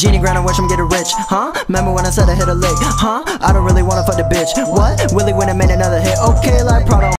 Genie grind, I wish I'm getting rich, huh? Remember when I said I hit a lick, huh? I don't really wanna fuck the bitch, what? Willie went and made another hit, okay, like Prado.